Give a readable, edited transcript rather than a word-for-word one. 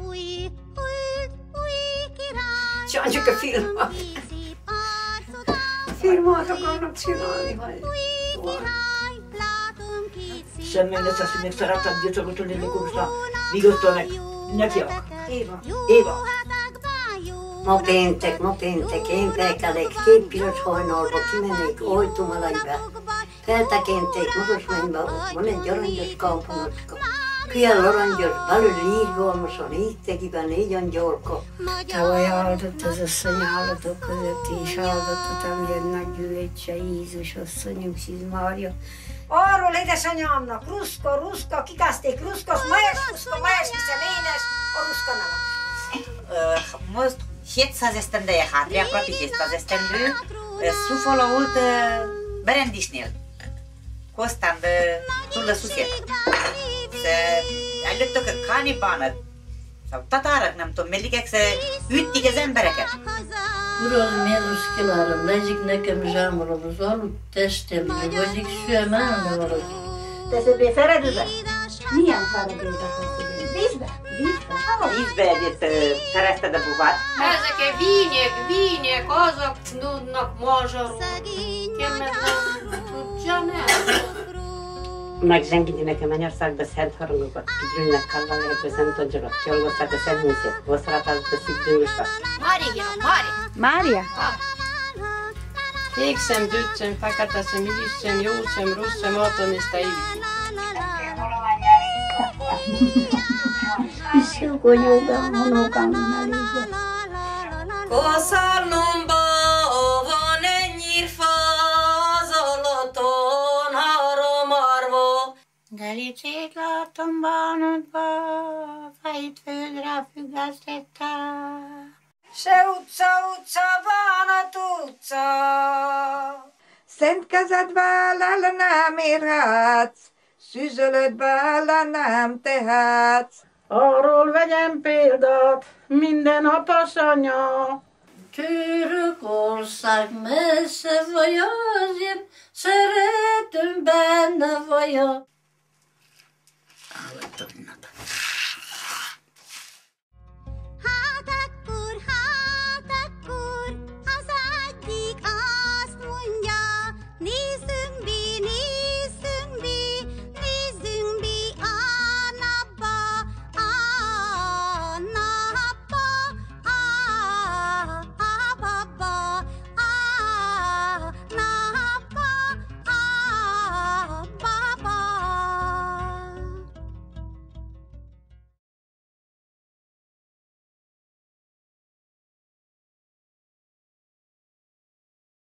Csak a filmat. Filmat akarnak csinálni, vagy Semmi lesz, azt még szeretem gyöcsögötölni, mikor vigasztalnak. Nekiak. Éva. ma péntek, én felkelek, 2 piros hajnalba kimennék Ojtumalaiba. Feltekinték Magasmányba, ott van egy aranyos kamponoska. Külön aranyos, belül írgalmasan, íztegiben 4 angyalka. Tavaly áldott az asszony állatok között is áldottat, amilyen nagy gyűjtse Jézus asszonyunk, Szűz Mária. Arról édesanyámnak, Ruszka, kikázték Ruszka, Majes, hiszen énes, a Ruszka neve. Most 700 esztendeje hátra, aproape 700 esztendő, Sufolo ult Berendisnél. Kostan de túl de susietă. Előttök a kanibánat, sau tatárak, nem tudom, mellikek se üttik az embereket. Uram, Jézus kívánom, legyik nekem zsámolom az aludt testemre, vagyik süemelne valaki. Te szöbbé feredőbe? Milyen feredőbe feszedő? Vízbe? Vízbe egyet szerezted a bubát. Ezek vínjek, azok tudnak magyarul. Megzsengíti nekem Mennyországba szent harangokat, kigyűlnek kallalerekbe szent angyalok, kiolgozzák a szent muszét, voszrátázat a szívdősat. Mária? Kékszem, döccsem, feketeszem, igyissem, jócsem, rosszem, atomista ívki. Isukonyúgam, honógam, nalígva. Koszalnomba van egy nyírfa, zoloton haromarva. Delicét látom bánatba, fejt földre függesztettem. Se utca, bánat utca. Szent kezedbe ellenem érhetsz, szűzölödbe ellenem tehetsz. Arról vegyem példát, minden apasanya. Törökország messze vajon, szeretünk benne vajon. Állattak